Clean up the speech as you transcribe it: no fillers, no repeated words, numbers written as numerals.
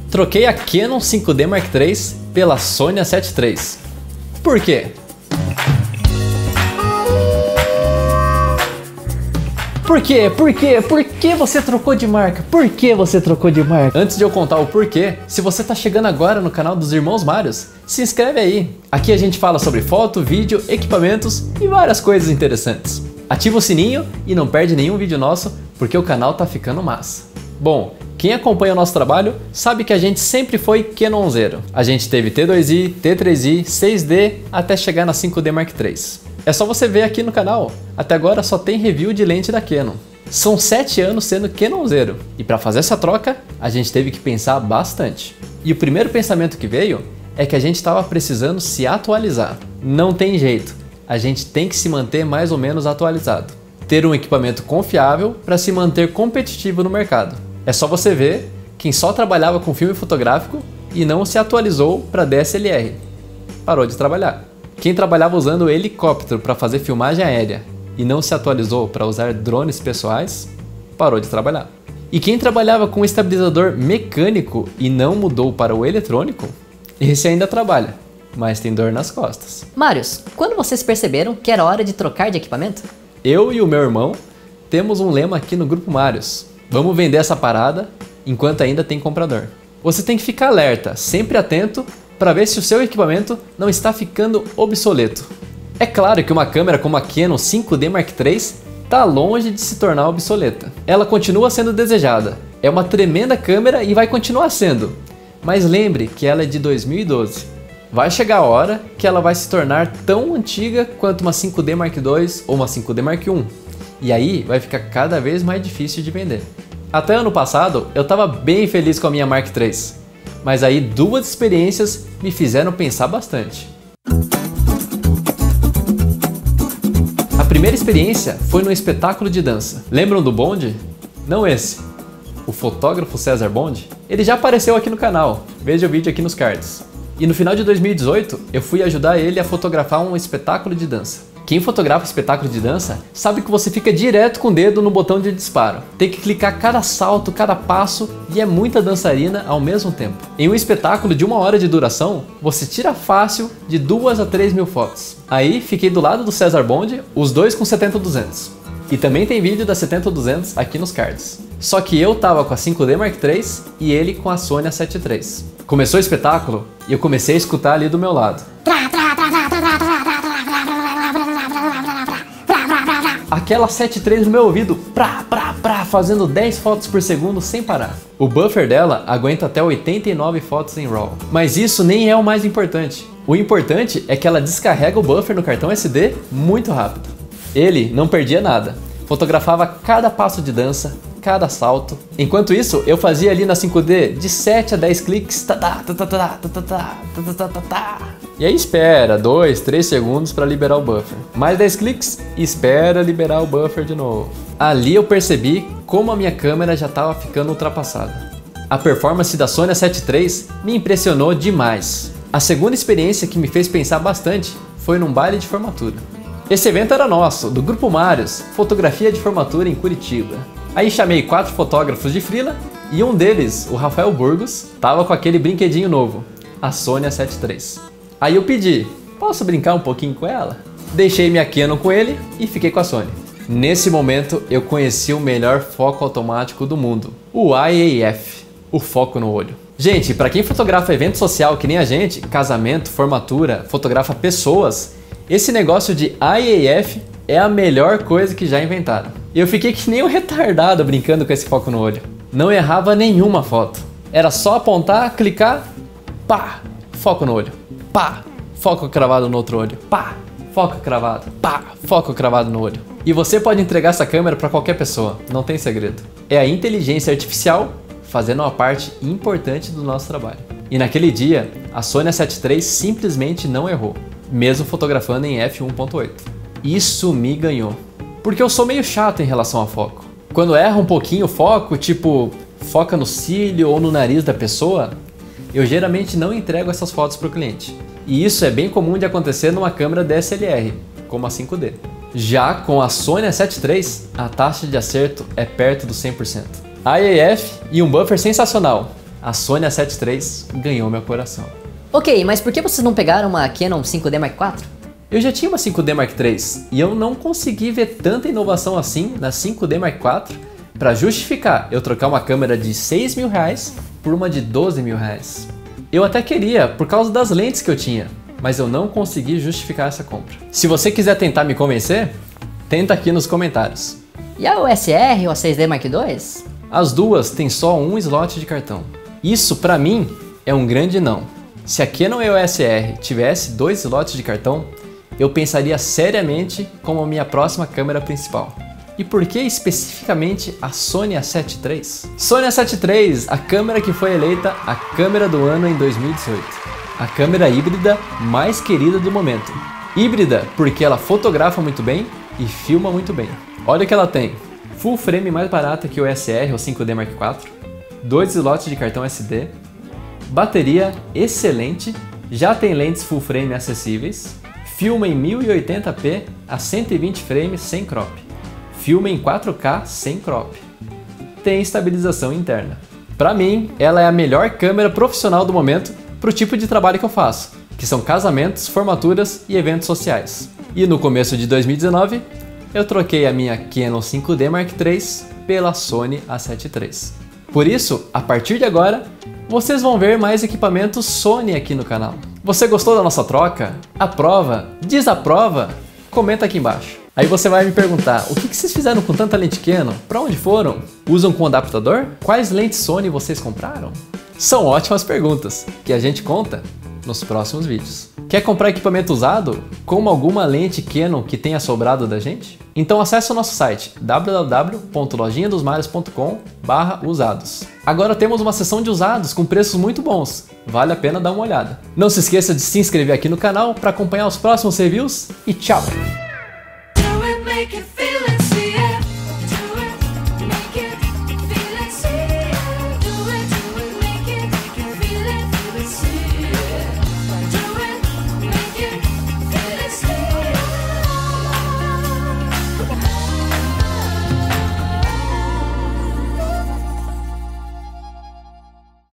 Troquei a Canon 5D Mark III pela Sony A7 III. Por quê? Por quê? Por quê? Por que você trocou de marca? Por que você trocou de marca? Antes de eu contar o porquê, se você tá chegando agora no canal dos Irmãos Marios, se inscreve aí. Aqui a gente fala sobre foto, vídeo, equipamentos e várias coisas interessantes. Ativa o sininho e não perde nenhum vídeo nosso, porque o canal tá ficando massa. Bom, quem acompanha o nosso trabalho sabe que a gente sempre foi Canonzeiro. A gente teve T2i, T3i, 6D até chegar na 5D Mark III. É só você ver aqui no canal, até agora só tem review de lente da Canon. São 7 anos sendo Canonzeiro, e para fazer essa troca, a gente teve que pensar bastante. E o primeiro pensamento que veio é que a gente estava precisando se atualizar. Não tem jeito, a gente tem que se manter mais ou menos atualizado. Ter um equipamento confiável para se manter competitivo no mercado. É só você ver quem só trabalhava com filme fotográfico e não se atualizou para DSLR. Parou de trabalhar. Quem trabalhava usando helicóptero para fazer filmagem aérea e não se atualizou para usar drones pessoais, parou de trabalhar. E quem trabalhava com estabilizador mecânico e não mudou para o eletrônico, esse ainda trabalha, mas tem dor nas costas. Marios, quando vocês perceberam que era hora de trocar de equipamento? Eu e o meu irmão temos um lema aqui no Grupo Marios. Vamos vender essa parada enquanto ainda tem comprador. Você tem que ficar alerta, sempre atento, para ver se o seu equipamento não está ficando obsoleto. É claro que uma câmera como a Canon 5D Mark III está longe de se tornar obsoleta. Ela continua sendo desejada, é uma tremenda câmera e vai continuar sendo. Mas lembre que ela é de 2012. Vai chegar a hora que ela vai se tornar tão antiga quanto uma 5D Mark II ou uma 5D Mark I. E aí vai ficar cada vez mais difícil de vender. Até ano passado eu estava bem feliz com a minha Mark III. Mas aí 2 experiências me fizeram pensar bastante. A primeira experiência foi num espetáculo de dança. Lembram do Bond? Não esse. O fotógrafo César Bond? Ele já apareceu aqui no canal, veja o vídeo aqui nos cards. E no final de 2018, eu fui ajudar ele a fotografar um espetáculo de dança. Quem fotografa espetáculo de dança sabe que você fica direto com o dedo no botão de disparo. Tem que clicar cada salto, cada passo e é muita dançarina ao mesmo tempo. Em um espetáculo de 1 hora de duração, você tira fácil de 2 a 3 mil fotos. Aí fiquei do lado do César Bond, os dois com 70-200. E também tem vídeo da 70-200 aqui nos cards. Só que eu tava com a 5D Mark III e ele com a Sony A7 III. Começou o espetáculo e eu comecei a escutar ali do meu lado. Aquela 7 III no meu ouvido, fazendo 10 fotos por segundo sem parar. O buffer dela aguenta até 89 fotos em RAW. Mas isso nem é o mais importante. O importante é que ela descarrega o buffer no cartão SD muito rápido. Ele não perdia nada. Fotografava cada passo de dança, cada salto. Enquanto isso, eu fazia ali na 5D de 7 a 10 cliques. E aí espera 2, 3 segundos para liberar o buffer. Mais 10 cliques e espera liberar o buffer de novo. Ali eu percebi como a minha câmera já estava ficando ultrapassada. A performance da Sony A7 III me impressionou demais. A segunda experiência que me fez pensar bastante foi num baile de formatura. Esse evento era nosso, do Grupo Marios, fotografia de formatura em Curitiba. Aí chamei 4 fotógrafos de freela e um deles, o Rafael Burgos, tava com aquele brinquedinho novo, a Sony A7 III. Aí eu pedi, posso brincar um pouquinho com ela? Deixei minha Canon com ele e fiquei com a Sony. Nesse momento eu conheci o melhor foco automático do mundo, o IAF, o foco no olho. Gente, para quem fotografa evento social que nem a gente, casamento, formatura, fotografa pessoas, esse negócio de IAF é a melhor coisa que já inventaram. Eu fiquei que nem um retardado brincando com esse foco no olho. Não errava nenhuma foto. Era só apontar, clicar, pá, foco no olho. Pá, foco cravado no outro olho. Pá, foco cravado. Pá, foco cravado no olho. E você pode entregar essa câmera para qualquer pessoa, não tem segredo. É a inteligência artificial fazendo uma parte importante do nosso trabalho. E naquele dia, a Sony A7 III simplesmente não errou, mesmo fotografando em f1.8. Isso me ganhou. Porque eu sou meio chato em relação a foco. Quando erra um pouquinho o foco, tipo, foca no cílio ou no nariz da pessoa, eu geralmente não entrego essas fotos para o cliente. E isso é bem comum de acontecer numa câmera DSLR, como a 5D. Já com a Sony A7 III, a taxa de acerto é perto do 100%. IAF e um buffer sensacional. a Sony A7 III ganhou meu coração. Ok, mas por que vocês não pegaram uma Canon 5D Mark IV? Eu já tinha uma 5D Mark III e eu não consegui ver tanta inovação assim na 5D Mark IV para justificar eu trocar uma câmera de R$6.000 por uma de R$12.000. Eu até queria por causa das lentes que eu tinha, mas eu não consegui justificar essa compra. Se você quiser tentar me convencer, tenta aqui nos comentários. E a USR ou a 6D Mark II? As duas têm só um slot de cartão. Isso pra mim é um grande não. Se a Canon EOS R tivesse 2 slots de cartão, eu pensaria seriamente como a minha próxima câmera principal. E por que especificamente a Sony A7 III? Sony A7 III, a câmera que foi eleita a câmera do ano em 2018. A câmera híbrida mais querida do momento. Híbrida porque ela fotografa muito bem e filma muito bem. Olha o que ela tem. Full frame mais barata que o SR ou 5D Mark IV. 2 slots de cartão SD. Bateria excelente. Já tem lentes full frame acessíveis. Filma em 1080p a 120 frames sem crop. Filma em 4K sem crop. Tem estabilização interna. Para mim, ela é a melhor câmera profissional do momento para o tipo de trabalho que eu faço, que são casamentos, formaturas e eventos sociais. E no começo de 2019, eu troquei a minha Canon 5D Mark III pela Sony A7 III. Por isso, a partir de agora, vocês vão ver mais equipamentos Sony aqui no canal. Você gostou da nossa troca? Aprova? Desaprova? Comenta aqui embaixo. Aí você vai me perguntar, o que vocês fizeram com tanta lente Canon? Para onde foram? Usam com adaptador? Quais lentes Sony vocês compraram? São ótimas perguntas, que a gente conta nos próximos vídeos. Quer comprar equipamento usado? Como alguma lente Canon que tenha sobrado da gente? Então acesse o nosso site www.lojinhadosmares.com/usados. Agora temos uma seção de usados com preços muito bons. Vale a pena dar uma olhada. Não se esqueça de se inscrever aqui no canal para acompanhar os próximos reviews e tchau! Make it